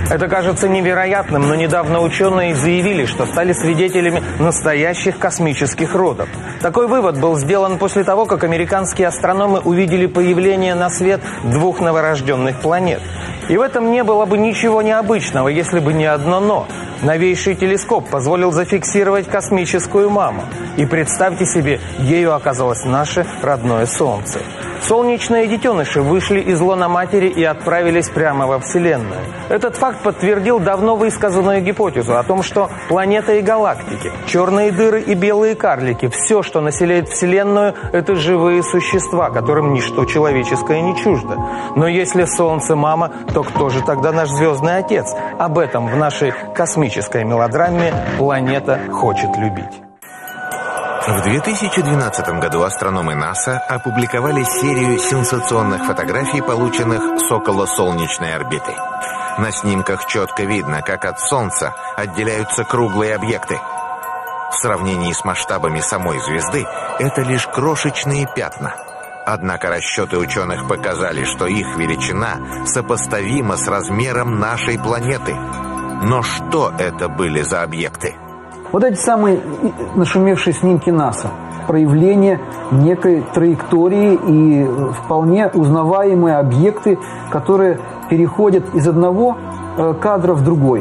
Это кажется невероятным, но недавно ученые заявили, что стали свидетелями настоящих космических родов. Такой вывод был сделан после того, как американские астрономы увидели появление на свет 2 новорожденных планет. И в этом не было бы ничего необычного, если бы не одно «но». Новейший телескоп позволил зафиксировать космическую маму. И представьте себе, ею оказалось наше родное Солнце. Солнечные детеныши вышли из лона матери и отправились прямо во Вселенную. Этот факт подтвердил давно высказанную гипотезу о том, что планеты и галактики, черные дыры и белые карлики, все, что населяет Вселенную, это живые существа, которым ничто человеческое не чуждо. Но если Солнце мама, то кто же тогда наш звездный отец? Об этом в нашей космической мелодраме «Планета хочет любить». В 2012 году астрономы НАСА опубликовали серию сенсационных фотографий, полученных с околосолнечной орбиты. На снимках четко видно, как от Солнца отделяются круглые объекты. В сравнении с масштабами самой звезды это лишь крошечные пятна. Однако расчеты ученых показали, что их величина сопоставима с размером нашей планеты. Но что это были за объекты? Вот эти самые нашумевшие снимки НАСА, проявление некой траектории и вполне узнаваемые объекты, которые переходят из одного кадра в другой.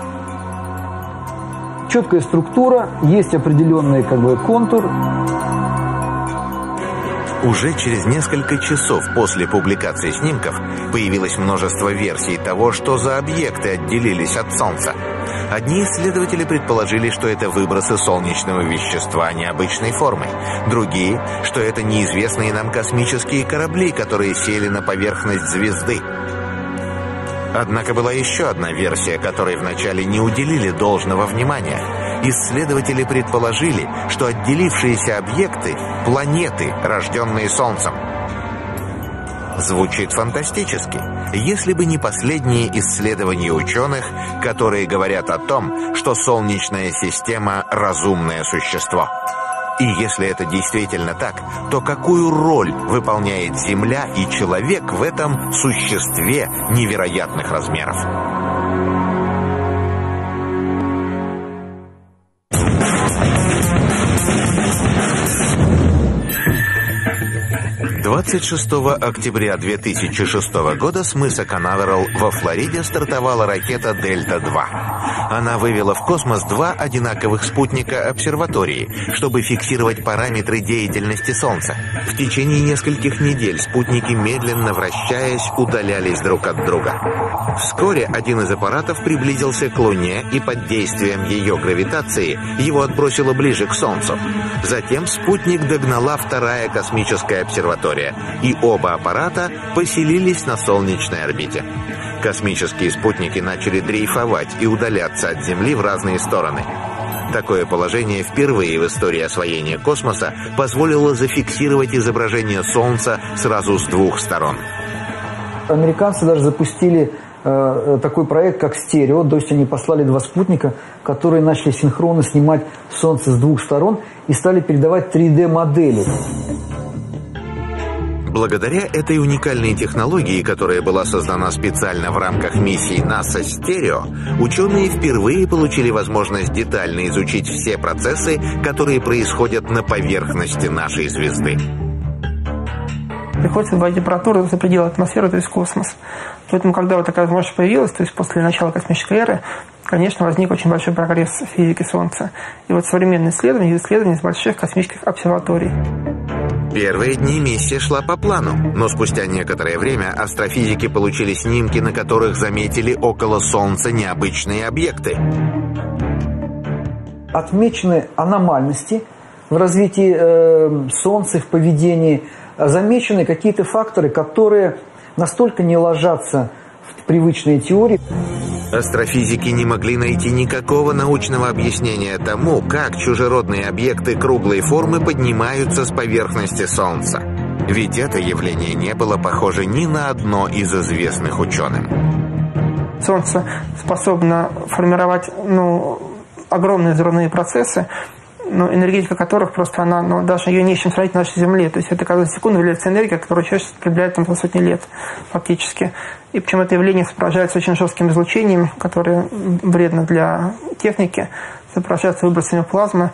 Четкая структура, есть определенный контур. Уже через несколько часов после публикации снимков появилось множество версий того, что за объекты отделились от Солнца. Одни исследователи предположили, что это выбросы солнечного вещества необычной формы. Другие, что это неизвестные нам космические корабли, которые сели на поверхность звезды. Однако была еще одна версия, которой вначале не уделили должного внимания. Исследователи предположили, что отделившиеся объекты – планеты, рожденные Солнцем. Звучит фантастически, если бы не последние исследования ученых, которые говорят о том, что Солнечная система – разумное существо. И если это действительно так, то какую роль выполняет Земля и человек в этом существе невероятных размеров? 26 октября 2006 года с мыса Канаверал во Флориде стартовала ракета «Дельта-2». Она вывела в космос 2 одинаковых спутника обсерватории, чтобы фиксировать параметры деятельности Солнца. В течение нескольких недель спутники, медленно вращаясь, удалялись друг от друга. Вскоре один из аппаратов приблизился к Луне, и под действием ее гравитации его отбросило ближе к Солнцу. Затем спутник догнала 2-я космическая обсерватория, и оба аппарата поселились на солнечной орбите. Космические спутники начали дрейфовать и удаляться от Земли в разные стороны. Такое положение впервые в истории освоения космоса позволило зафиксировать изображение Солнца сразу с 2 сторон. Американцы даже запустили такой проект, как стерео, то есть они послали 2 спутника, которые начали синхронно снимать Солнце с 2 сторон и стали передавать 3D-модели. Благодаря этой уникальной технологии, которая была создана специально в рамках миссии НАСА «Стерео», ученые впервые получили возможность детально изучить все процессы, которые происходят на поверхности нашей звезды. Приходится вводить аппаратуру за пределы атмосферы, то есть космос. Поэтому, когда вот такая возможность появилась, то есть после начала космической эры, конечно, возник очень большой прогресс в физике Солнца. И вот современные исследования из больших космических обсерваторий. Первые дни миссия шла по плану, но спустя некоторое время астрофизики получили снимки, на которых заметили около Солнца необычные объекты. Отмечены аномальности в развитии Солнца, в поведении. Замечены какие-то факторы, которые настолько не ложатся в привычные теории. Астрофизики не могли найти никакого научного объяснения тому, как чужеродные объекты круглой формы поднимаются с поверхности Солнца. Ведь это явление не было похоже ни на одно из известных ученым. Солнце способно формировать огромные взрывные процессы, но энергетика которых просто она, даже ее не с чем сравнить на нашей Земле. То есть это каждую секунду является энергия, которую человек потребляет там за сотни лет фактически. И причем это явление сопровождается очень жестким излучением, которое вредно для техники, сопровождается выбросами плазмы.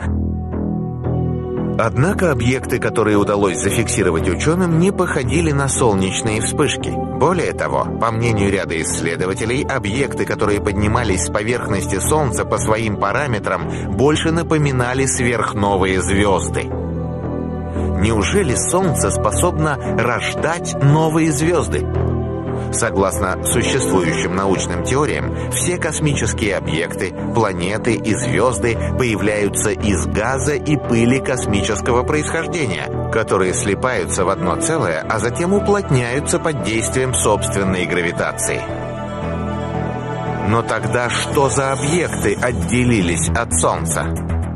Однако объекты, которые удалось зафиксировать ученым, не походили на солнечные вспышки. Более того, по мнению ряда исследователей, объекты, которые поднимались с поверхности Солнца по своим параметрам, больше напоминали сверхновые звезды. Неужели Солнце способно рождать новые звезды? Согласно существующим научным теориям, все космические объекты, планеты и звезды появляются из газа и пыли космического происхождения, которые слипаются в одно целое, а затем уплотняются под действием собственной гравитации. Но тогда что за объекты отделились от Солнца?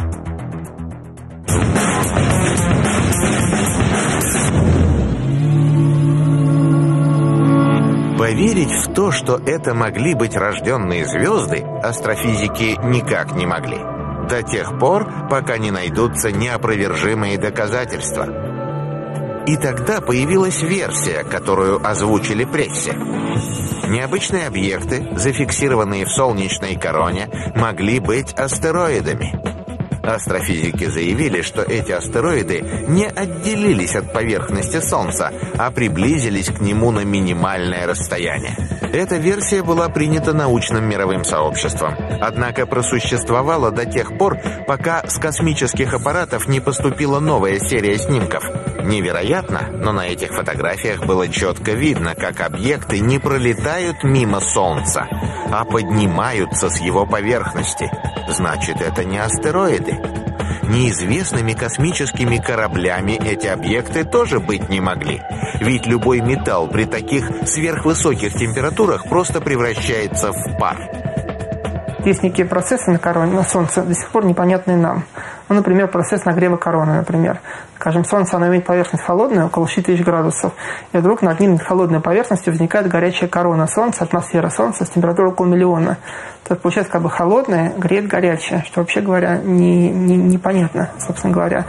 Поверить в то, что это могли быть рожденные звезды, астрофизики никак не могли. До тех пор, пока не найдутся неопровержимые доказательства. И тогда появилась версия, которую озвучили прессе. Необычные объекты, зафиксированные в солнечной короне, могли быть астероидами. Астрофизики заявили, что эти астероиды не отделились от поверхности Солнца, а приблизились к нему на минимальное расстояние. Эта версия была принята научным мировым сообществом, однако просуществовала до тех пор, пока с космических аппаратов не поступила новая серия снимков. Невероятно, но на этих фотографиях было четко видно, как объекты не пролетают мимо Солнца, а поднимаются с его поверхности. Значит, это не астероиды. Неизвестными космическими кораблями эти объекты тоже быть не могли. Ведь любой металл при таких сверхвысоких температурах просто превращается в пар. Есть некие процессы на короне, на Солнце, до сих пор непонятные нам. Ну, например, процесс нагрева короны, например. Скажем, Солнце, оно имеет поверхность холодную, около 6000 градусов, и вдруг над ним, над холодной поверхностью, возникает горячая корона Солнца, атмосфера Солнца с температурой около 1 миллиона. То есть, получается, как бы холодное греет горячее, что, вообще говоря, непонятно, собственно говоря.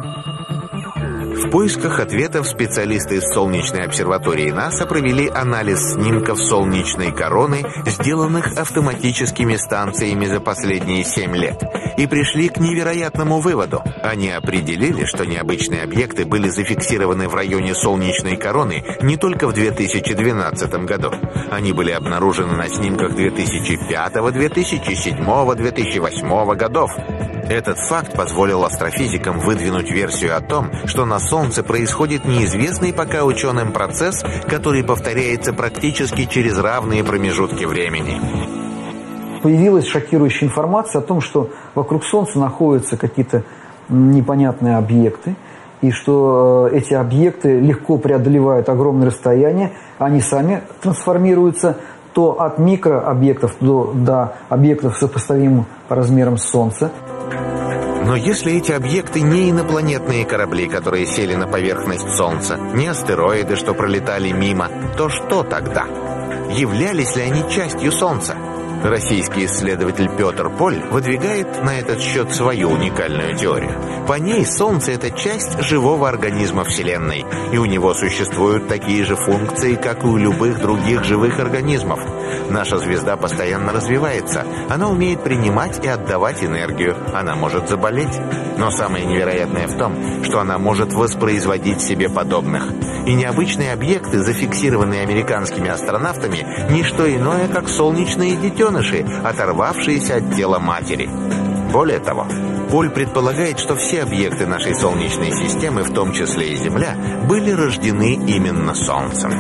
В поисках ответов специалисты из Солнечной обсерватории НАСА провели анализ снимков солнечной короны, сделанных автоматическими станциями за последние 7 лет, и пришли к невероятному выводу. Они определили, что необычные объекты были зафиксированы в районе солнечной короны не только в 2012 году. Они были обнаружены на снимках 2005, 2007, 2008 годов. Этот факт позволил астрофизикам выдвинуть версию о том, что на Солнце происходит неизвестный пока ученым процесс, который повторяется практически через равные промежутки времени. Появилась шокирующая информация о том, что вокруг Солнца находятся какие-то непонятные объекты, и что эти объекты легко преодолевают огромные расстояния, они сами трансформируются то от микрообъектов до объектов, сопоставимых по размерам с Солнца. Но если эти объекты не инопланетные корабли, которые сели на поверхность Солнца, не астероиды, что пролетали мимо, то что тогда? Являлись ли они частью Солнца? Российский исследователь Петр Поль выдвигает на этот счет свою уникальную теорию. По ней Солнце – это часть живого организма Вселенной, и у него существуют такие же функции, как и у любых других живых организмов. Наша звезда постоянно развивается, она умеет принимать и отдавать энергию, она может заболеть. Но самое невероятное в том, что она может воспроизводить себе подобных. И необычные объекты, зафиксированные американскими астронавтами, не что иное, как солнечные детеныши, оторвавшиеся от тела матери. Более того, Поль предполагает, что все объекты нашей Солнечной системы, в том числе и Земля, были рождены именно Солнцем.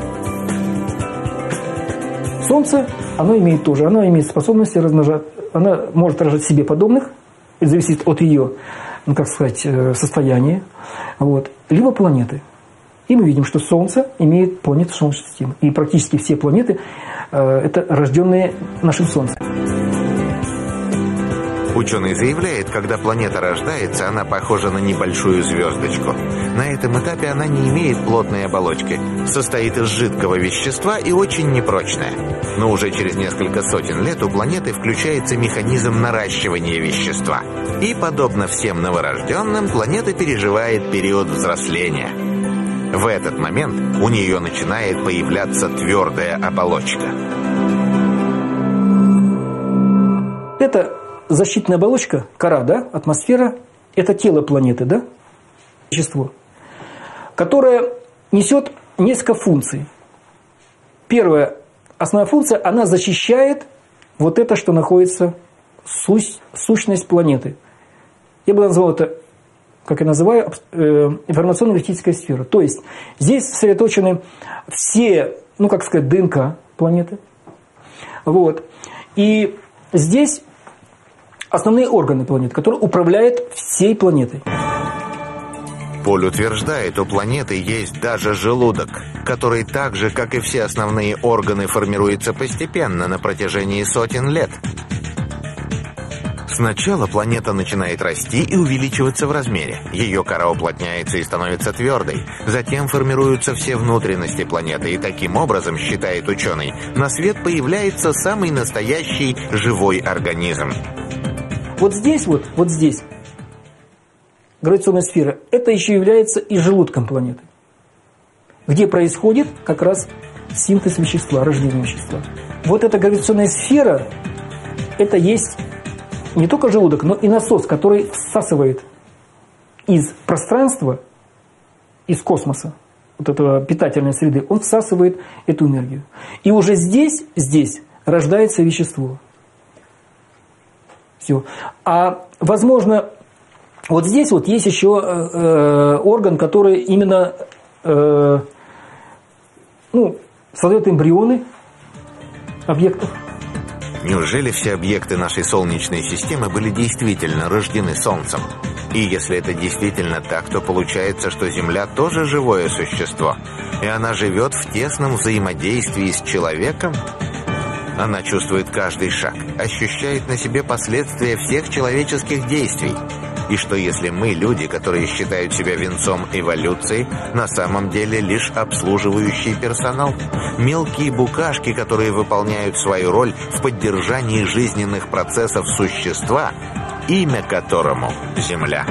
Солнце, оно имеет способность размножать, она может рожать себе подобных, это зависит от ее, состояния, либо планеты. И мы видим, что Солнце имеет планеты Солнечной системы. И практически все планеты это рожденные нашим Солнцем. Ученый заявляет, когда планета рождается, она похожа на небольшую звездочку. На этом этапе она не имеет плотной оболочки, состоит из жидкого вещества и очень непрочная. Но уже через несколько сотен лет у планеты включается механизм наращивания вещества. И, подобно всем новорожденным, планета переживает период взросления. В этот момент у нее начинает появляться твердая оболочка. Это защитная оболочка, кора, да, атмосфера, это тело планеты, да, вещество, которое несет несколько функций. Первая, основная функция, она защищает вот это, что находится, сущность планеты. Я бы назвал это, как я называю, информационно-энергетическая сфера. То есть здесь сосредоточены все, ну как сказать, ДНК планеты. Вот. И здесь основные органы планеты, которые управляют всей планетой. Поль утверждает, у планеты есть даже желудок, который так же, как и все основные органы, формируется постепенно на протяжении сотен лет. Сначала планета начинает расти и увеличиваться в размере. Ее кора уплотняется и становится твердой. Затем формируются все внутренности планеты, и таким образом, считает ученый, на свет появляется самый настоящий живой организм. Вот здесь, гравитационная сфера, это еще является и желудком планеты, где происходит как раз синтез вещества, рождение вещества. Вот эта гравитационная сфера, это есть не только желудок, но и насос, который всасывает из пространства, из космоса, вот этого питательной среды, он всасывает эту энергию. И уже здесь рождается вещество. Все. А возможно, вот здесь вот есть еще орган, который именно создает эмбрионы объектов. Неужели все объекты нашей Солнечной системы были действительно рождены Солнцем? И если это действительно так, то получается, что Земля тоже живое существо, и она живет в тесном взаимодействии с человеком? Она чувствует каждый шаг, ощущает на себе последствия всех человеческих действий. И что если мы, люди, которые считают себя венцом эволюции, на самом деле лишь обслуживающий персонал? Мелкие букашки, которые выполняют свою роль в поддержании жизненных процессов существа, имя которому — Земля.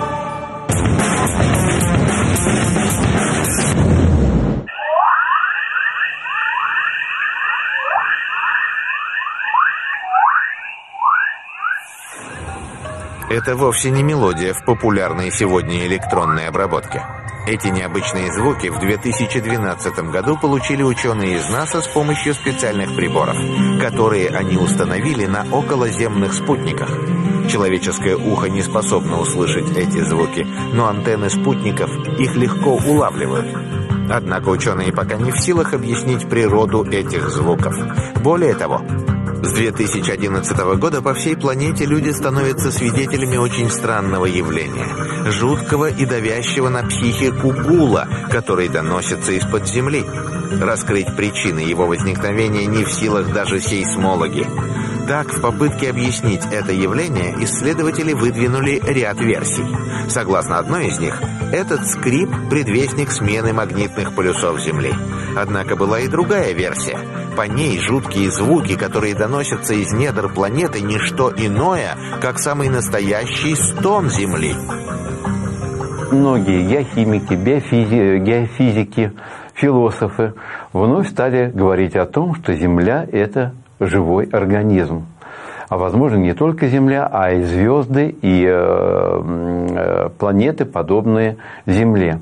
Это вовсе не мелодия в популярной сегодня электронной обработке. Эти необычные звуки в 2012 году получили ученые из НАСА с помощью специальных приборов, которые они установили на околоземных спутниках. Человеческое ухо не способно услышать эти звуки, но антенны спутников их легко улавливают. Однако ученые пока не в силах объяснить природу этих звуков. Более того, с 2011 года по всей планете люди становятся свидетелями очень странного явления – жуткого и давящего на психику гула, который доносится из-под земли. Раскрыть причины его возникновения не в силах даже сейсмологи. Так, в попытке объяснить это явление, исследователи выдвинули ряд версий. Согласно одной из них, этот скрип – предвестник смены магнитных полюсов Земли. Однако была и другая версия. По ней жуткие звуки, которые доносятся из недр планеты, не что иное, как самый настоящий стон Земли. Многие геохимики, геофизики, философы вновь стали говорить о том, что Земля – это живой организм. А возможно, не только Земля, а и звезды, и планеты, подобные Земле.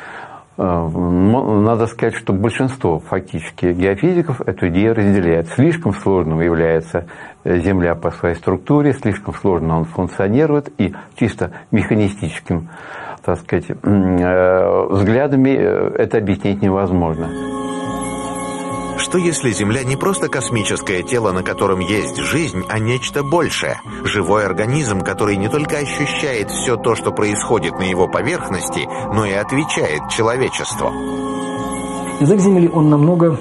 Надо сказать, что большинство фактически геофизиков эту идею разделяет. Слишком сложным является Земля по своей структуре, слишком сложно он функционирует, и чисто механистическим, так сказать, взглядами это объяснить невозможно. Что если Земля не просто космическое тело, на котором есть жизнь, а нечто большее? Живой организм, который не только ощущает все то, что происходит на его поверхности, но и отвечает человечеству. Язык Земли, он намного,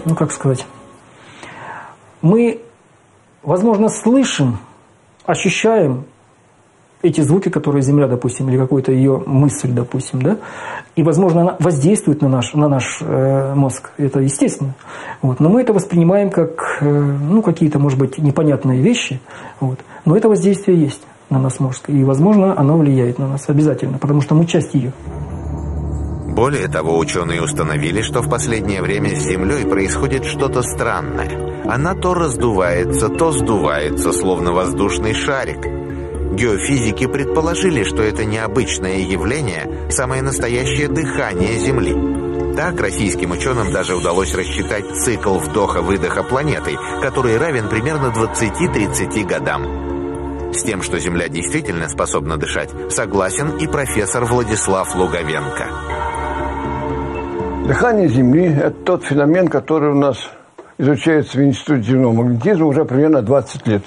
мы, возможно, слышим, ощущаем эти звуки, которые Земля, допустим, или какую-то ее мысль, допустим, да, и, возможно, она воздействует на наш мозг, это естественно. Вот. Но мы это воспринимаем как, какие-то, может быть, непонятные вещи, вот. Но это воздействие есть на нас мозг, и, возможно, оно влияет на нас обязательно, потому что мы часть ее. Более того, ученые установили, что в последнее время с Землей происходит что-то странное. Она то раздувается, то сдувается, словно воздушный шарик. Геофизики предположили, что это необычное явление – самое настоящее дыхание Земли. Так, российским ученым даже удалось рассчитать цикл вдоха-выдоха планеты, который равен примерно 20-30 годам. С тем, что Земля действительно способна дышать, согласен и профессор Владислав Луговенко. Дыхание Земли – это тот феномен, который у нас изучается в Институте земного магнетизма уже примерно 20 лет.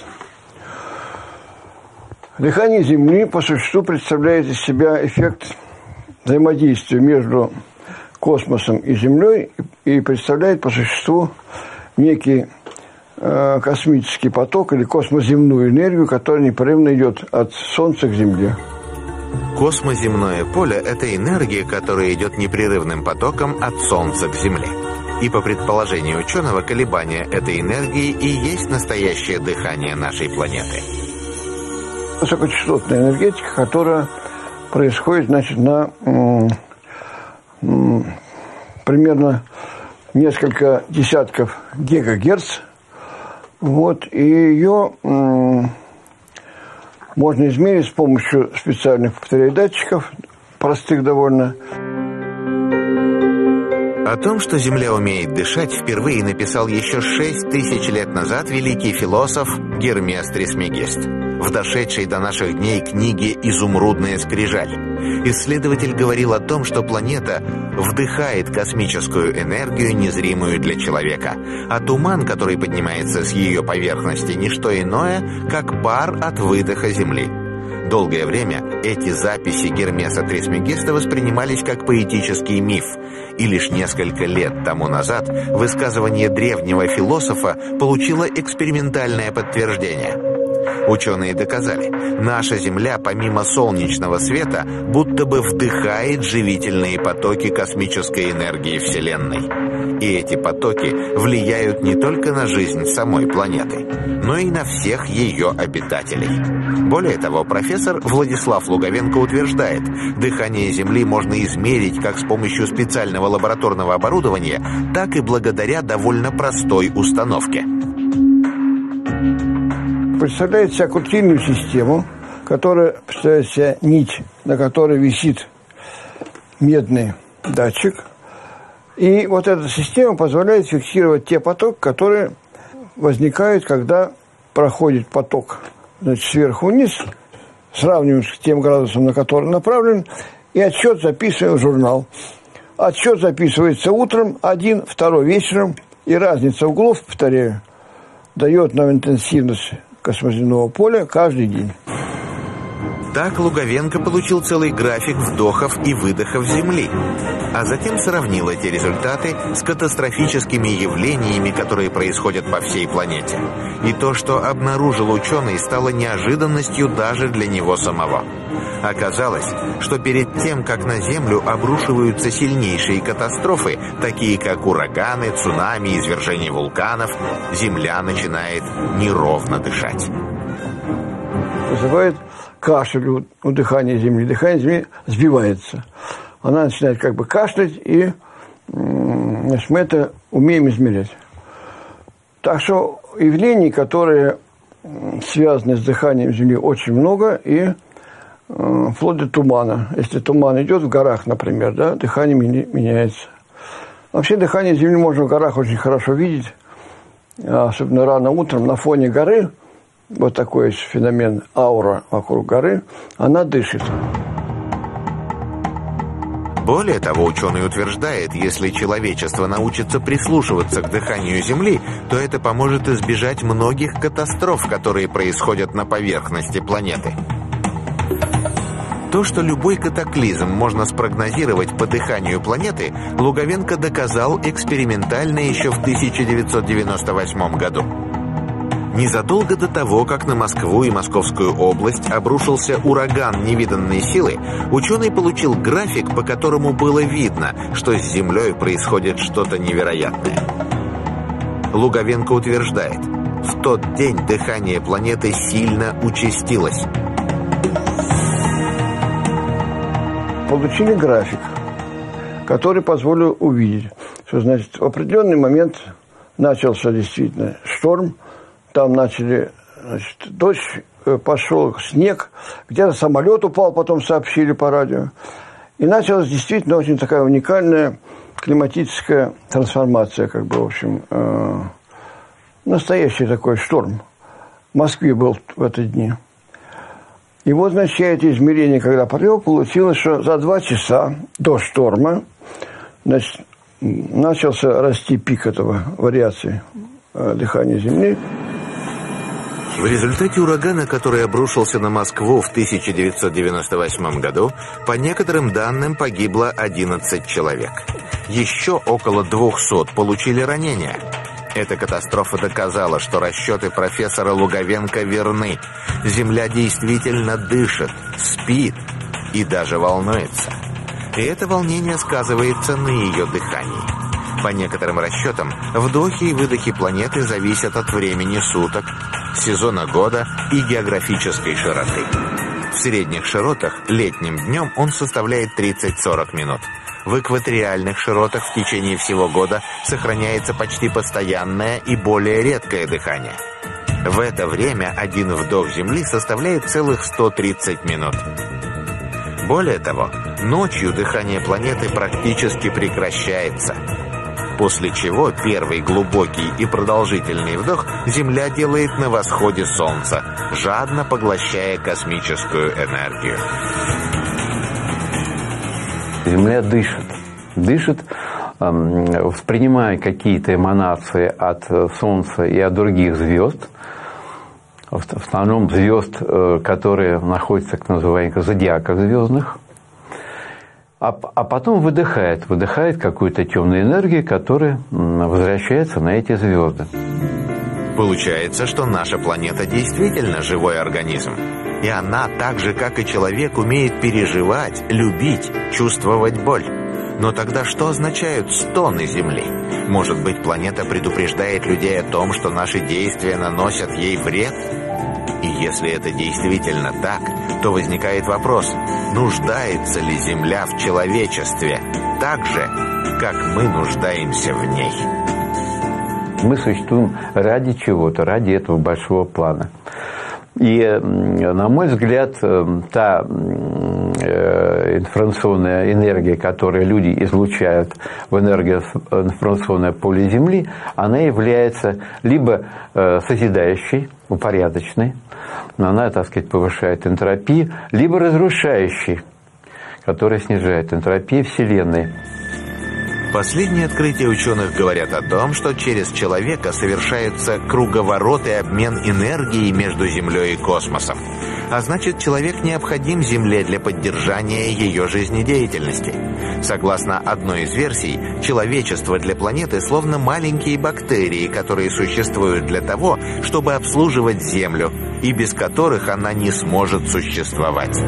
Дыхание Земли по существу представляет из себя эффект взаимодействия между космосом и Землей и представляет по существу некий космический поток или космоземную энергию, которая непрерывно идет от Солнца к Земле. Космоземное поле – это энергия, которая идет непрерывным потоком от Солнца к Земле. И по предположению ученого, колебания этой энергии и есть настоящее дыхание нашей планеты. Высокочастотная энергетика, которая происходит, на примерно несколько десятков гигагерц. Вот, и ее можно измерить с помощью специальных, повторяю, датчиков, простых довольно. О том, что Земля умеет дышать, впервые написал еще 6000 лет назад великий философ Гермес Трисмегист в дошедшей до наших дней книге «Изумрудная скрижаль». Исследователь говорил о том, что планета вдыхает космическую энергию, незримую для человека, а туман, который поднимается с ее поверхности, не что иное, как пар от выдоха Земли. Долгое время эти записи Гермеса Трисмегиста воспринимались как поэтический миф, и лишь несколько лет тому назад высказывание древнего философа получило экспериментальное подтверждение. Ученые доказали, наша Земля помимо солнечного света будто бы вдыхает живительные потоки космической энергии Вселенной. И эти потоки влияют не только на жизнь самой планеты, но и на всех ее обитателей. Более того, профессор Владислав Луговенко утверждает, дыхание Земли можно измерить как с помощью специального лабораторного оборудования, так и благодаря довольно простой установке. Представляет себя крутильную систему, которая представляет себя нить, на которой висит медный датчик. И вот эта система позволяет фиксировать те потоки, которые возникают, когда проходит поток, сверху вниз, сравниваем с тем градусом, на который направлен, и отсчет записываем в журнал. Отсчет записывается утром, один, второй вечером, и разница углов, повторяю, дает нам интенсивность космоземного поля каждый день. Так Луговенко получил целый график вдохов и выдохов Земли, а затем сравнил эти результаты с катастрофическими явлениями, которые происходят по всей планете. И то, что обнаружил ученый, стало неожиданностью даже для него самого. Оказалось, что перед тем, как на Землю обрушиваются сильнейшие катастрофы, такие как ураганы, цунами, извержение вулканов, Земля начинает неровно дышать. Вызывает кашель у дыхания Земли. Дыхание Земли сбивается. Она начинает как бы кашлять, и мы это умеем измерять. Так что явлений, которые связаны с дыханием Земли, очень много, и вплоть до тумана. Если туман идет в горах, например, да, дыхание меняется. Вообще дыхание Земли можно в горах очень хорошо видеть, особенно рано утром на фоне горы. Вот такой феномен аура вокруг горы, она дышит. Более того, ученый утверждает, если человечество научится прислушиваться к дыханию Земли, то это поможет избежать многих катастроф, которые происходят на поверхности планеты. То, что любой катаклизм можно спрогнозировать по дыханию планеты, Луговенко доказал экспериментально еще в 1998 году. Незадолго до того, как на Москву и Московскую область обрушился ураган невиданной силы, ученый получил график, по которому было видно, что с Землей происходит что-то невероятное. Луговенко утверждает, в тот день дыхание планеты сильно участилось. Получили график, который позволил увидеть, что, значит, в определенный момент начался действительно шторм, там начали, значит, дождь, пошел снег, где-то самолет упал, потом сообщили по радио. И началась действительно очень такая уникальная климатическая трансформация, как бы, в общем, настоящий такой шторм. В Москве был в эти дни. И вот, значит, я эти измерения, когда провел, получилось, что за 2 часа до шторма, значит, начался расти пик этого вариации дыхания Земли. В результате урагана, который обрушился на Москву в 1998 году, по некоторым данным погибло 11 человек. Еще около 200 получили ранения. Эта катастрофа доказала, что расчеты профессора Луговенко верны. Земля действительно дышит, спит и даже волнуется. И это волнение сказывается на ее дыхании. По некоторым расчетам, вдохи и выдохи планеты зависят от времени суток, сезона года и географической широты. В средних широтах летним днем он составляет 30-40 минут. В экваториальных широтах в течение всего года сохраняется почти постоянное и более редкое дыхание. В это время один вдох Земли составляет целых 130 минут. Более того, ночью дыхание планеты практически прекращается. После чего первый глубокий и продолжительный вдох Земля делает на восходе Солнца, жадно поглощая космическую энергию. Земля дышит, воспринимая какие-то эманации от Солнца и от других звезд, в основном звезд, которые находятся в так называемых зодиаках звездных, а потом выдыхает какую-то темную энергию, которая возвращается на эти звезды. Получается, что наша планета действительно живой организм. И она, так же, как и человек, умеет переживать, любить, чувствовать боль. Но тогда что означают стоны Земли? Может быть, планета предупреждает людей о том, что наши действия наносят ей вред? И если это действительно так, то возникает вопрос, нуждается ли Земля в человечестве так же, как мы нуждаемся в ней? Мы существуем ради чего-то, ради этого большого плана. И, на мой взгляд, та информационная энергия, которую люди излучают в энергоинформационное поле Земли, она является либо созидающей, упорядочной, но она, так сказать, повышает энтропию, либо разрушающей, которая снижает энтропию Вселенной. Последние открытия ученых говорят о том, что через человека совершается круговорот и обмен энергией между Землей и космосом. А значит, человек необходим Земле для поддержания ее жизнедеятельности. Согласно одной из версий, человечество для планеты словно маленькие бактерии, которые существуют для того, чтобы обслуживать Землю, и без которых она не сможет существовать.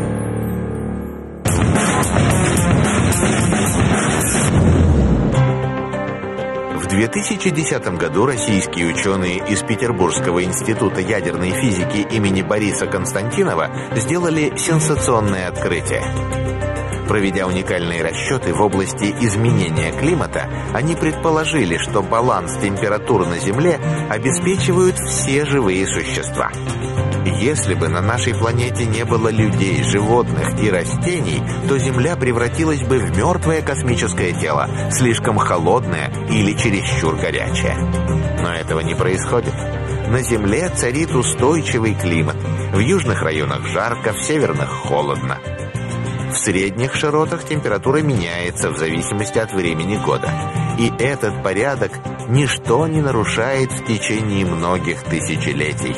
В 2010 году российские ученые из Петербургского института ядерной физики имени Бориса Константинова сделали сенсационное открытие. Проведя уникальные расчеты в области изменения климата, они предположили, что баланс температур на Земле обеспечивают все живые существа. Если бы на нашей планете не было людей, животных и растений, то Земля превратилась бы в мертвое космическое тело, слишком холодное или чересчур горячее. Но этого не происходит. На Земле царит устойчивый климат. В южных районах жарко, в северных холодно. В средних широтах температура меняется в зависимости от времени года. И этот порядок ничто не нарушает в течение многих тысячелетий.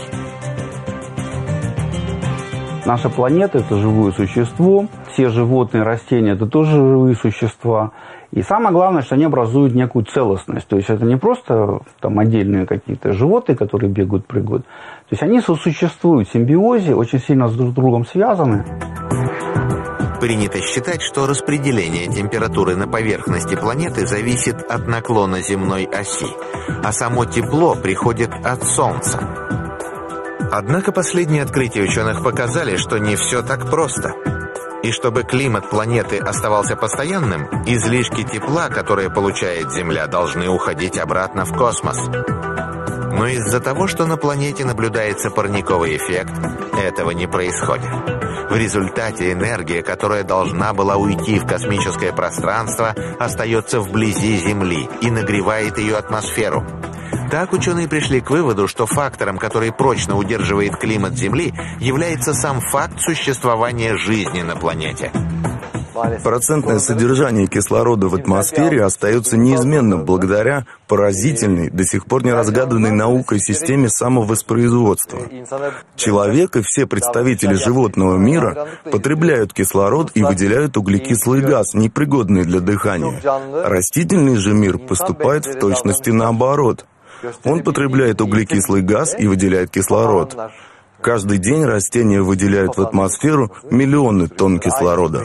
Наша планета – это живое существо, все животные, растения – это тоже живые существа. И самое главное, что они образуют некую целостность. То есть это не просто там отдельные какие-то животные, которые бегают, прыгают. То есть они сосуществуют в симбиозе, очень сильно с друг другом связаны. Принято считать, что распределение температуры на поверхности планеты зависит от наклона земной оси, а само тепло приходит от Солнца. Однако последние открытия ученых показали, что не все так просто. И чтобы климат планеты оставался постоянным, излишки тепла, которые получает Земля, должны уходить обратно в космос. Но из-за того, что на планете наблюдается парниковый эффект, этого не происходит. В результате энергия, которая должна была уйти в космическое пространство, остается вблизи Земли и нагревает ее атмосферу. Так ученые пришли к выводу, что фактором, который прочно удерживает климат Земли, является сам факт существования жизни на планете. Процентное содержание кислорода в атмосфере остается неизменным благодаря поразительной, до сих пор не разгаданной наукой системе самовоспроизводства. Человек и все представители животного мира потребляют кислород и выделяют углекислый газ, непригодный для дыхания. Растительный же мир поступает в точности наоборот. Он потребляет углекислый газ и выделяет кислород. Каждый день растения выделяют в атмосферу миллионы тонн кислорода.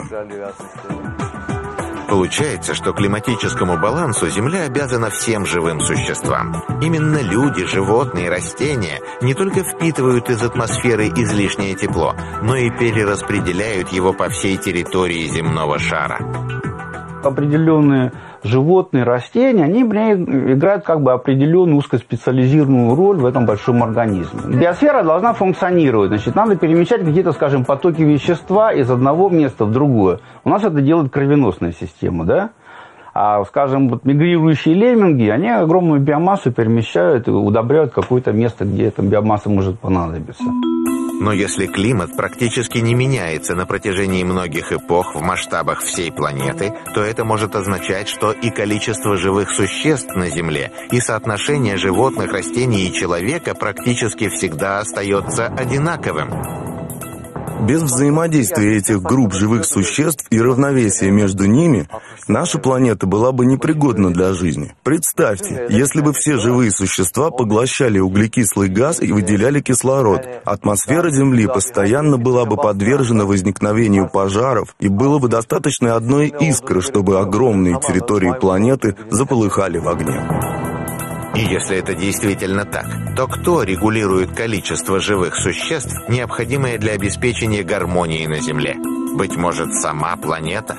Получается, что климатическому балансу Земля обязана всем живым существам. Именно люди, животные, растения не только впитывают из атмосферы излишнее тепло, но и перераспределяют его по всей территории земного шара. Определенные животные, растения, они играют как бы определенную узкоспециализированную роль в этом большом организме. Биосфера должна функционировать, значит, надо перемещать какие-то, скажем, потоки вещества из одного места в другое. У нас это делает кровеносная система, да? А, скажем, вот мигрирующие лемминги, они огромную биомассу перемещают и удобряют какое-то место, где эта биомасса может понадобиться. Но если климат практически не меняется на протяжении многих эпох в масштабах всей планеты, то это может означать, что и количество живых существ на Земле, и соотношение животных, растений и человека практически всегда остается одинаковым. Без взаимодействия этих групп живых существ и равновесия между ними, наша планета была бы непригодна для жизни. Представьте, если бы все живые существа поглощали углекислый газ и выделяли кислород, атмосфера Земли постоянно была бы подвержена возникновению пожаров, и было бы достаточно одной искры, чтобы огромные территории планеты заполыхали в огне. И если это действительно так, то кто регулирует количество живых существ, необходимое для обеспечения гармонии на Земле? Быть может, сама планета?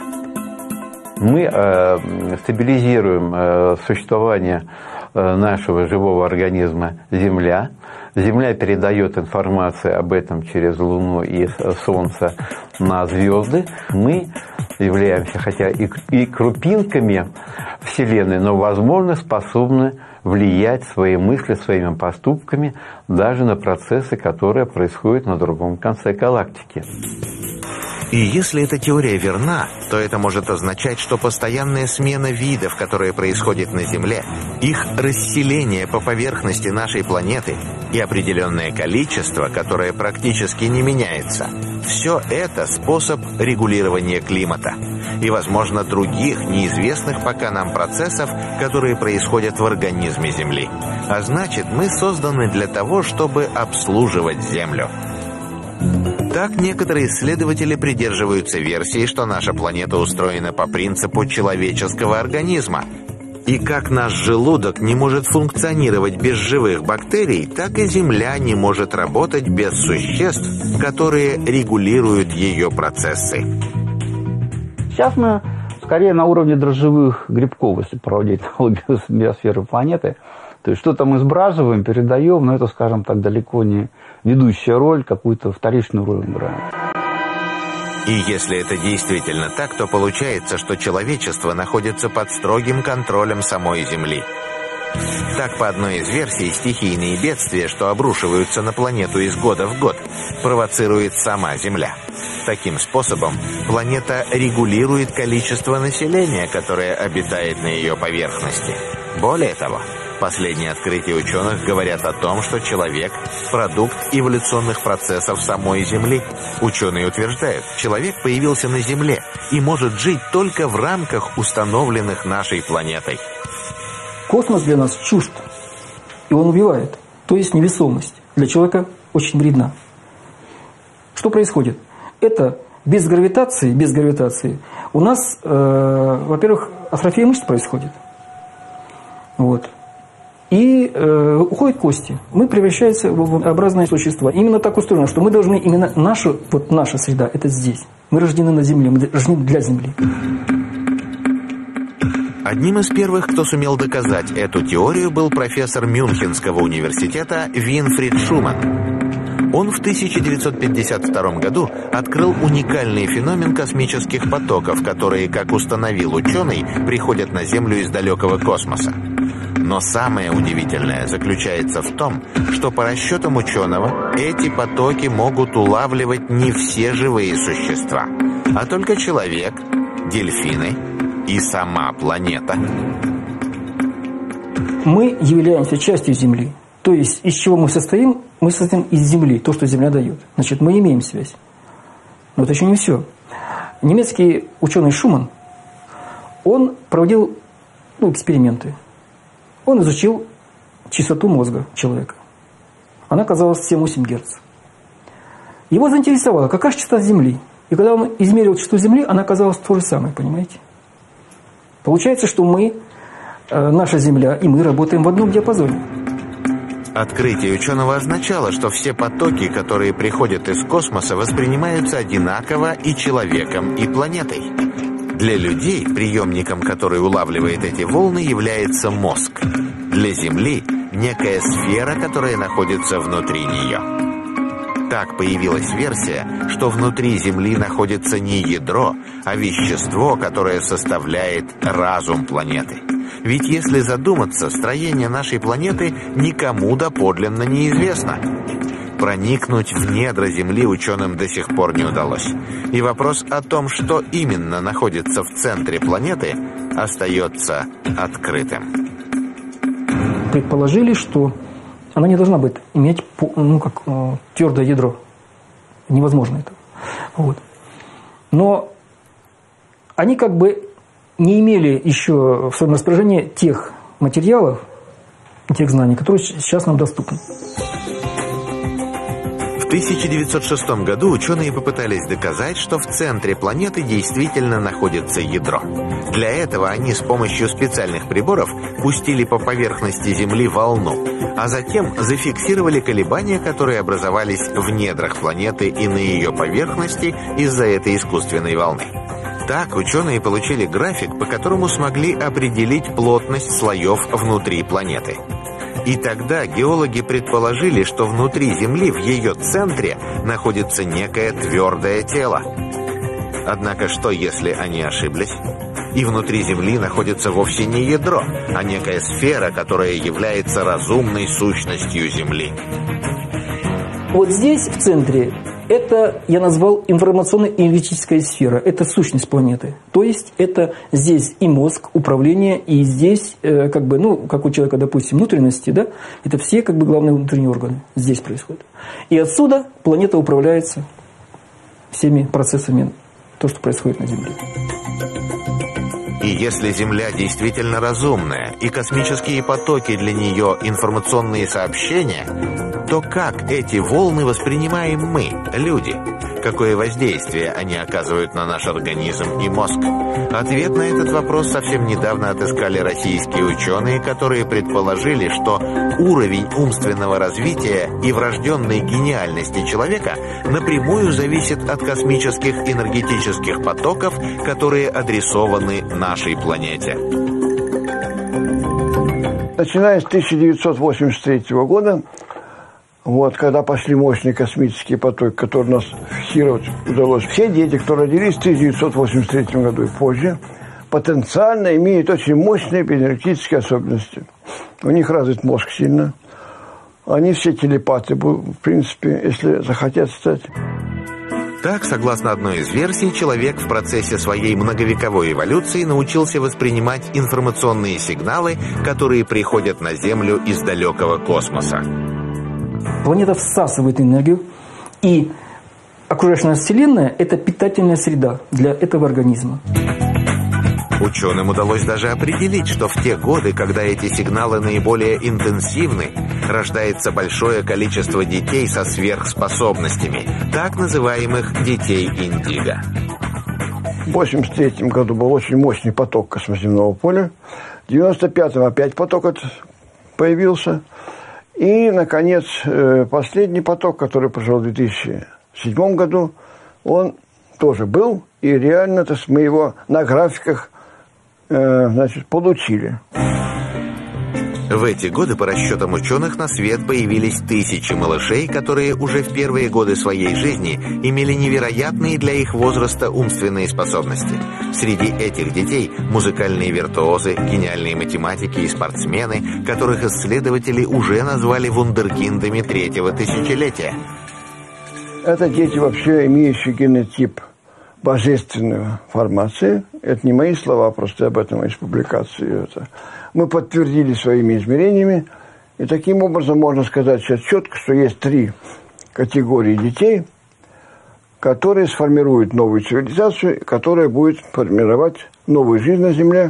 Мы стабилизируем существование нашего живого организма Земля. Земля передает информацию об этом через Луну и Солнце на звезды. Мы являемся, хотя и крупинками Вселенной, но, возможно, способны влиять свои мысли, своими поступками даже на процессы, которые происходят на другом конце галактики. И если эта теория верна, то это может означать, что постоянная смена видов, которая происходит на Земле, их расселение по поверхности нашей планеты и определенное количество, которое практически не меняется, все это способ регулирования климата и, возможно, других неизвестных пока нам процессов, которые происходят в организме Земли. А значит, мы созданы для того, чтобы обслуживать Землю. Так некоторые исследователи придерживаются версии, что наша планета устроена по принципу человеческого организма. И как наш желудок не может функционировать без живых бактерий, так и Земля не может работать без существ, которые регулируют ее процессы. Сейчас мы скорее на уровне дрожжевых грибков, если проводить аналогию с биосферой планеты. То есть что-то мы сбраживаем, передаем, но это, скажем так, далеко не ведущая роль, какую-то вторичную роль играет. И если это действительно так, то получается, что человечество находится под строгим контролем самой Земли. Так, по одной из версий, стихийные бедствия, что обрушиваются на планету из года в год, провоцирует сама Земля. Таким способом планета регулирует количество населения, которое обитает на ее поверхности. Более того, Последние открытия ученых говорят о том, что человек – продукт эволюционных процессов самой Земли. Ученые утверждают, человек появился на Земле и может жить только в рамках, установленных нашей планетой. Космос для нас чужд, и он убивает, то есть невесомость для человека очень вредна. Что происходит? Это без гравитации у нас, во-первых, атрофия мышц происходит. Вот. И уходят кости. Мы превращаемся в образные существа. Именно так устроено, что мы должны именно наша среда, это здесь. Мы рождены на Земле, мы рождены для Земли. Одним из первых, кто сумел доказать эту теорию, был профессор Мюнхенского университета Винфрид Шуман. Он в 1952 году открыл уникальный феномен космических потоков, которые, как установил ученый, приходят на Землю из далекого космоса. Но самое удивительное заключается в том, что по расчетам ученого эти потоки могут улавливать не все живые существа, а только человек, дельфины и сама планета. Мы являемся частью Земли. То есть, из чего мы состоим из Земли, то, что Земля дает. Значит, мы имеем связь. Но это еще не все. Немецкий ученый Шуман, он проводил эксперименты. Он изучил частоту мозга человека. Она оказалась 7-8 Гц. Его заинтересовало, какая же частота Земли. И когда он измерил частоту Земли, она оказалась то же самое, понимаете? Получается, что мы, наша Земля, и мы работаем в одном диапазоне. Открытие ученого означало, что все потоки, которые приходят из космоса, воспринимаются одинаково и человеком, и планетой. Для людей, приемником, который улавливает эти волны, является мозг. Для Земли – некая сфера, которая находится внутри нее. Так появилась версия, что внутри Земли находится не ядро, а вещество, которое составляет разум планеты. Ведь если задуматься, строение нашей планеты никому доподлинно неизвестно. Проникнуть в недра Земли ученым до сих пор не удалось. И вопрос о том, что именно находится в центре планеты, остается открытым. Предположили, что она не должна иметь твердое ядро. Невозможно это. Вот. Но они не имели еще в своем распоряжении тех материалов, тех знаний, которые сейчас нам доступны. В 1906 году ученые попытались доказать, что в центре планеты действительно находится ядро. Для этого они с помощью специальных приборов пустили по поверхности Земли волну, а затем зафиксировали колебания, которые образовались в недрах планеты и на ее поверхности из-за этой искусственной волны. Так ученые получили график, по которому смогли определить плотность слоев внутри планеты. И тогда геологи предположили, что внутри Земли, в ее центре, находится некое твердое тело. Однако что, если они ошиблись? И внутри Земли находится вовсе не ядро, а некая сфера, которая является разумной сущностью Земли. Вот здесь, в центре, это я назвал информационно-энергетическая сфера. Это сущность планеты. То есть, это здесь и мозг, управление, и здесь, как у человека, допустим, внутренности, да, это все, главные внутренние органы. Здесь происходит. И отсюда планета управляется всеми процессами, то, что происходит на Земле. И если Земля действительно разумная, и космические потоки для нее информационные сообщения, то как эти волны воспринимаем мы, люди? Какое воздействие они оказывают на наш организм и мозг? Ответ на этот вопрос совсем недавно отыскали российские ученые, которые предположили, что уровень умственного развития и врожденной гениальности человека напрямую зависит от космических энергетических потоков, которые адресованы нашей планете. Начиная с 1983 года, когда пошли мощные космические потоки, которые у нас фиксировать удалось, все дети, кто родились в 1983 году и позже, потенциально имеют очень мощные энергетические особенности. У них развит мозг сильно. Они все телепаты, в принципе, если захотят стать. Так, согласно одной из версий, человек в процессе своей многовековой эволюции научился воспринимать информационные сигналы, которые приходят на Землю из далекого космоса. Планета всасывает энергию, и окружающая нас Вселенная – это питательная среда для этого организма. Ученым удалось даже определить, что в те годы, когда эти сигналы наиболее интенсивны, рождается большое количество детей со сверхспособностями, так называемых детей Индиго. В 1983 году был очень мощный поток космоземного поля. В 1995 опять поток этот появился. И, наконец, последний поток, который пошел в 2007 году, он тоже был. И реально мы его на графиках получили. В эти годы, по расчетам ученых, на свет появились тысячи малышей, которые уже в первые годы своей жизни имели невероятные для их возраста умственные способности. Среди этих детей музыкальные виртуозы, гениальные математики и спортсмены, которых исследователи уже назвали вундеркиндами третьего тысячелетия. Это дети, вообще имеющие генотип божественной формации. Это не мои слова, просто об этом есть публикации. Мы подтвердили своими измерениями. И таким образом можно сказать сейчас четко, что есть 3 категории детей, которые сформируют новую цивилизацию, которая будет формировать новую жизнь на Земле.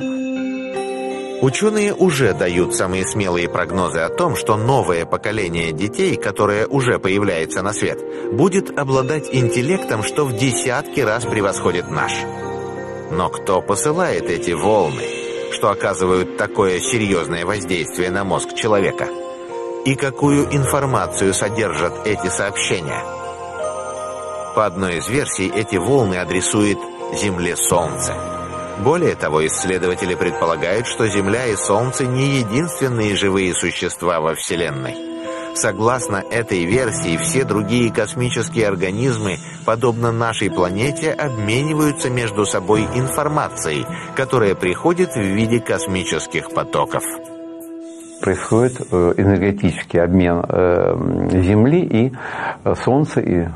Ученые уже дают самые смелые прогнозы о том, что новое поколение детей, которое уже появляется на свет, будет обладать интеллектом, что в десятки раз превосходит наш. Но кто посылает эти волны, что оказывают такое серьезное воздействие на мозг человека? И какую информацию содержат эти сообщения? По одной из версий, эти волны адресует Земле Солнце. Более того, исследователи предполагают, что Земля и Солнце не единственные живые существа во Вселенной. Согласно этой версии, все другие космические организмы, подобно нашей планете, обмениваются между собой информацией, которая приходит в виде космических потоков. Происходит энергетический обмен Земли и Солнца, и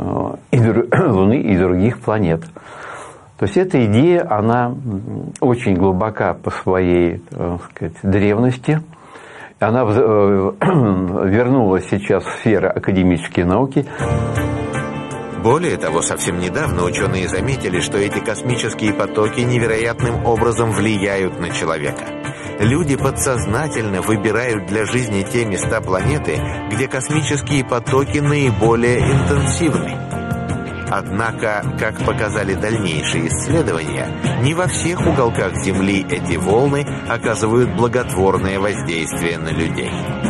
Луны, и других планет. То есть эта идея, она очень глубока по своей, так сказать, древности. Она вернулась сейчас в сферу академической науки. Более того, совсем недавно ученые заметили, что эти космические потоки невероятным образом влияют на человека. Люди подсознательно выбирают для жизни те места планеты, где космические потоки наиболее интенсивны. Однако, как показали дальнейшие исследования, не во всех уголках Земли эти волны оказывают благотворное воздействие на людей.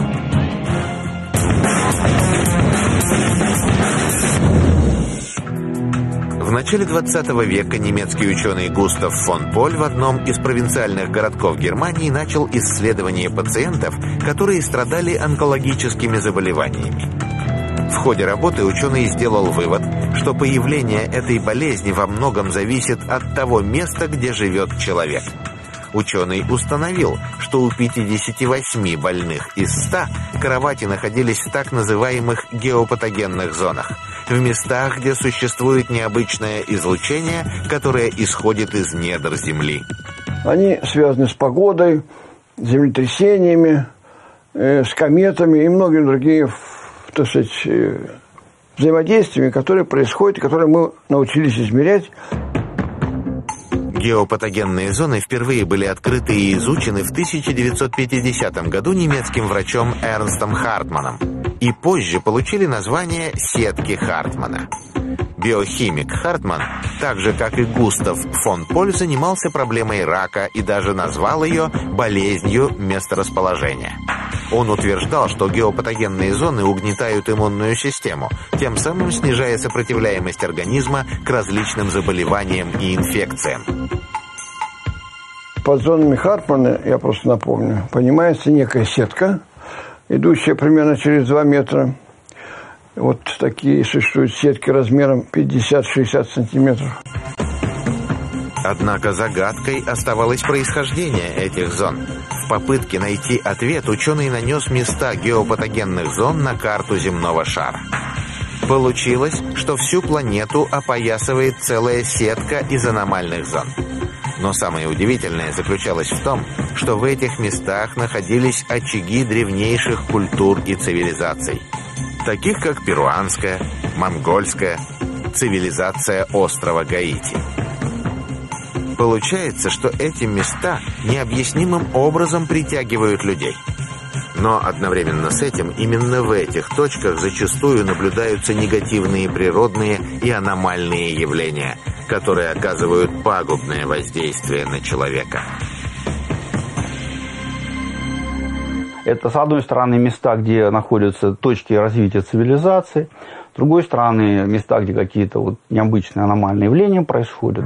В начале 20 века немецкий ученый Густав фон Поль в одном из провинциальных городков Германии начал исследование пациентов, которые страдали онкологическими заболеваниями. В ходе работы ученый сделал вывод, что появление этой болезни во многом зависит от того места, где живет человек. Ученый установил, что у 58 больных из 100 кровати находились в так называемых геопатогенных зонах, в местах, где существует необычное излучение, которое исходит из недр Земли. Они связаны с погодой, землетрясениями, с кометами и многими другими, так сказать, взаимодействиями, которые происходят, которые мы научились измерять. Геопатогенные зоны впервые были открыты и изучены в 1950 году немецким врачом Эрнстом Хартманом и позже получили название «сетки Хартмана». Биохимик Хартман, так же как и Густав фон Поль, занимался проблемой рака и даже назвал ее болезнью месторасположения. Он утверждал, что геопатогенные зоны угнетают иммунную систему, тем самым снижая сопротивляемость организма к различным заболеваниям и инфекциям. Под зонами Хартмана, я просто напомню, понимается некая сетка, идущая примерно через 2 метра. Вот такие существуют сетки размером 50-60 сантиметров. Однако загадкой оставалось происхождение этих зон. В попытке найти ответ ученый нанес места геопатогенных зон на карту земного шара. Получилось, что всю планету опоясывает целая сетка из аномальных зон. Но самое удивительное заключалось в том, что в этих местах находились очаги древнейших культур и цивилизаций, таких как перуанская, монгольская, цивилизация острова Гаити. Получается, что эти места необъяснимым образом притягивают людей. Но одновременно с этим именно в этих точках зачастую наблюдаются негативные природные и аномальные явления, которые оказывают пагубное воздействие на человека. Это, с одной стороны, места, где находятся точки развития цивилизации, с другой стороны, места, где какие-то необычные аномальные явления происходят.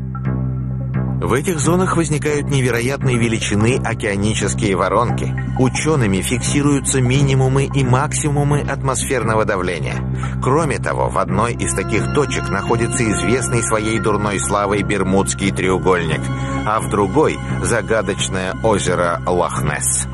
В этих зонах возникают невероятной величины океанические воронки. Учеными фиксируются минимумы и максимумы атмосферного давления. Кроме того, в одной из таких точек находится известный своей дурной славой Бермудский треугольник, а в другой – загадочное озеро Лох-Несс.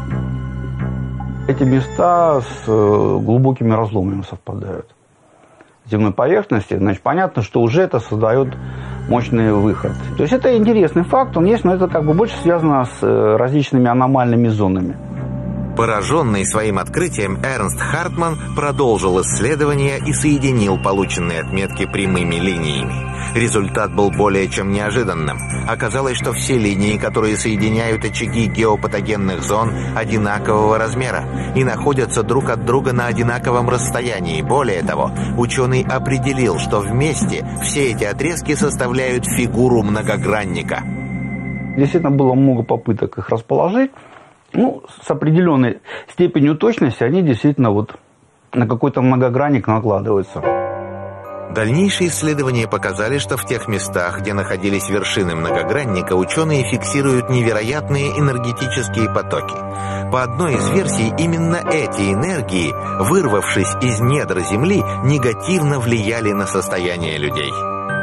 Эти места с глубокими разломами совпадают. Земной поверхности, значит, понятно, что уже это создает мощный выход. То есть это интересный факт, он есть, но это больше связано с различными аномальными зонами. Пораженный своим открытием, Эрнст Хартман продолжил исследования и соединил полученные отметки прямыми линиями. Результат был более чем неожиданным. Оказалось, что все линии, которые соединяют очаги геопатогенных зон, одинакового размера и находятся друг от друга на одинаковом расстоянии. Более того, ученый определил, что вместе все эти отрезки составляют фигуру многогранника. Действительно, было много попыток их расположить. С определенной степенью точности они действительно на какой-то многогранник накладываются. Дальнейшие исследования показали, что в тех местах, где находились вершины многогранника, ученые фиксируют невероятные энергетические потоки. По одной из версий, именно эти энергии, вырвавшись из недр Земли, негативно влияли на состояние людей.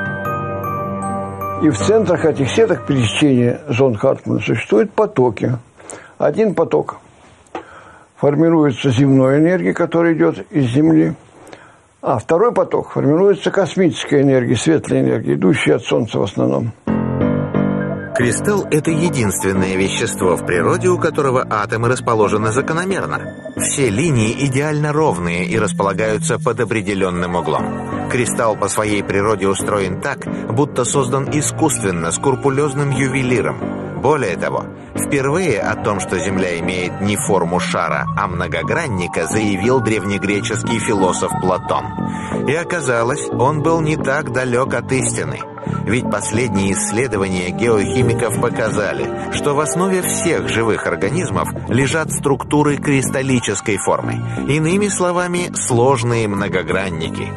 И в центрах этих сеток пересечения зон Хартмана существуют потоки. Один поток формируется земной энергией, которая идет из Земли, а второй поток формируется космической энергией, светлой энергией, идущей от Солнца в основном. Кристалл – это единственное вещество в природе, у которого атомы расположены закономерно. Все линии идеально ровные и располагаются под определенным углом. Кристалл по своей природе устроен так, будто создан искусственно, скрупулезным ювелиром. Более того, впервые о том, что Земля имеет не форму шара, а многогранника, заявил древнегреческий философ Платон. И оказалось, он был не так далек от истины. Ведь последние исследования геохимиков показали, что в основе всех живых организмов лежат структуры кристаллической формы. Иными словами, сложные многогранники.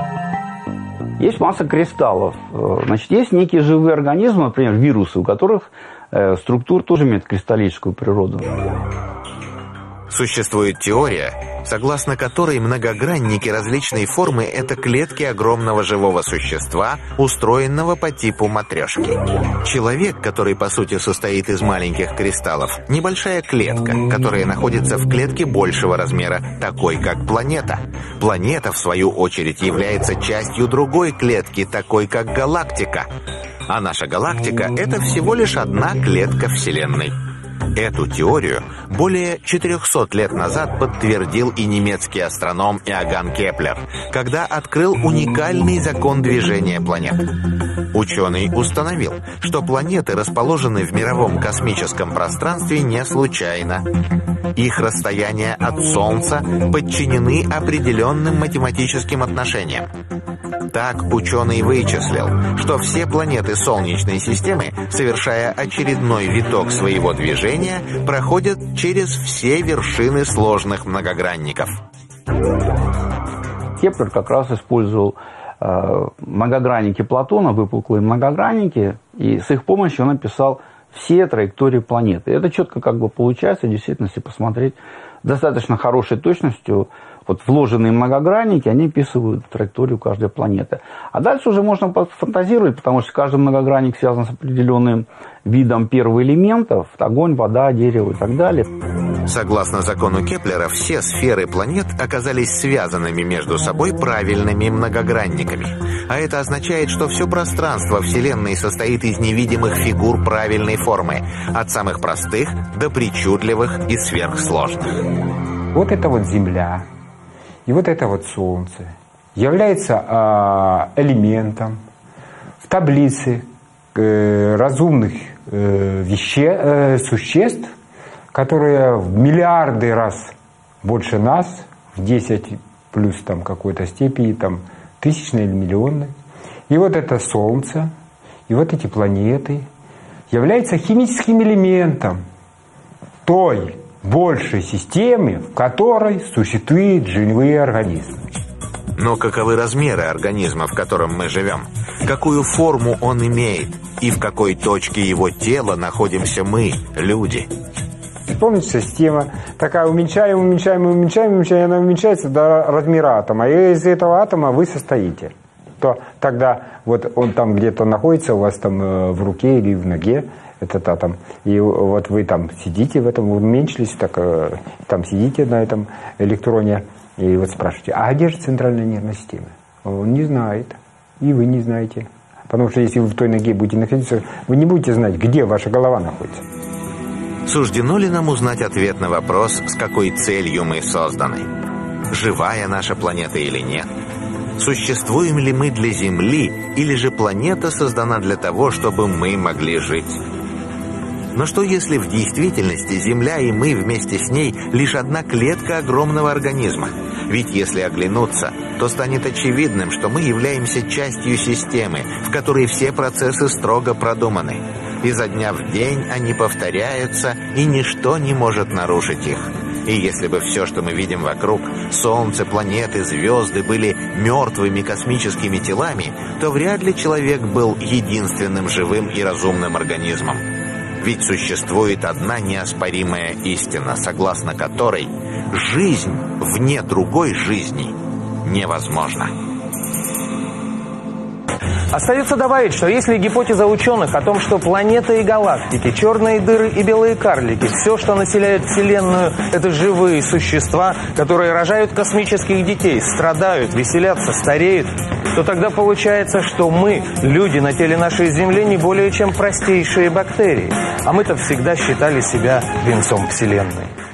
Есть масса кристаллов. Значит, есть некие живые организмы, например, вирусы, у которых структура тоже имеет кристаллическую природу. Существует теория, согласно которой многогранники различной формы – это клетки огромного живого существа, устроенного по типу матрешки. Человек, который по сути состоит из маленьких кристаллов, небольшая клетка, которая находится в клетке большего размера, такой как планета. Планета, в свою очередь, является частью другой клетки, такой как галактика. А наша галактика – это всего лишь одна клетка Вселенной. Эту теорию более 400 лет назад подтвердил и немецкий астроном Иоганн Кеплер, когда открыл уникальный закон движения планет. Ученый установил, что планеты расположены в мировом космическом пространстве не случайно. Их расстояния от Солнца подчинены определенным математическим отношениям. Так ученый вычислил, что все планеты Солнечной системы, совершая очередной виток своего движения, проходят через все вершины сложных многогранников. Кеплер как раз использовал многогранники Платона, выпуклые многогранники, и с их помощью он описал все траектории планеты. Это четко получается, действительно, если посмотреть, достаточно хорошей точностью. Вложенные многогранники, они описывают траекторию каждой планеты. А дальше уже можно фантазировать, потому что каждый многогранник связан с определенным видом первоэлементов: огонь, вода, дерево и так далее. Согласно закону Кеплера, все сферы планет оказались связанными между собой правильными многогранниками. А это означает, что все пространство Вселенной состоит из невидимых фигур правильной формы, от самых простых до причудливых и сверхсложных. Вот это вот Земля, и вот это вот Солнце является элементом в таблице разумных существ, которые в миллиарды раз больше нас, в 10 плюс там какой-то степени, там тысячной или миллионной. И вот это Солнце, и вот эти планеты являются химическим элементом той большей системы, в которой существуют живые организмы. Но каковы размеры организма, в котором мы живем? Какую форму он имеет? И в какой точке его тела находимся мы, люди? Помните, система такая, уменьшаем, она уменьшается до размера атома. И из этого атома вы состоите. То тогда вот он там где-то находится у вас там в руке или в ноге, этот атом. И вот вы там сидите в этом, уменьшились, так, там сидите на этом электроне, и вот спрашиваете, а где же центральная нервная система? Он не знает. И вы не знаете. Потому что если вы в той ноге будете находиться, вы не будете знать, где ваша голова находится. Суждено ли нам узнать ответ на вопрос, с какой целью мы созданы? Живая наша планета или нет? Существуем ли мы для Земли, или же планета создана для того, чтобы мы могли жить? Но что если в действительности Земля и мы вместе с ней лишь одна клетка огромного организма? Ведь если оглянуться, то станет очевидным, что мы являемся частью системы, в которой все процессы строго продуманы. Изо дня в день они повторяются, и ничто не может нарушить их. И если бы все, что мы видим вокруг, Солнце, планеты, звезды, были мертвыми космическими телами, то вряд ли человек был единственным живым и разумным организмом. Ведь существует одна неоспоримая истина, согласно которой жизнь вне другой жизни невозможна. Остается добавить, что если гипотеза ученых о том, что планеты и галактики, черные дыры и белые карлики, все, что населяет Вселенную, это живые существа, которые рожают космических детей, страдают, веселятся, стареют, то тогда получается, что мы, люди на теле нашей Земли, не более чем простейшие бактерии. А мы-то всегда считали себя венцом Вселенной.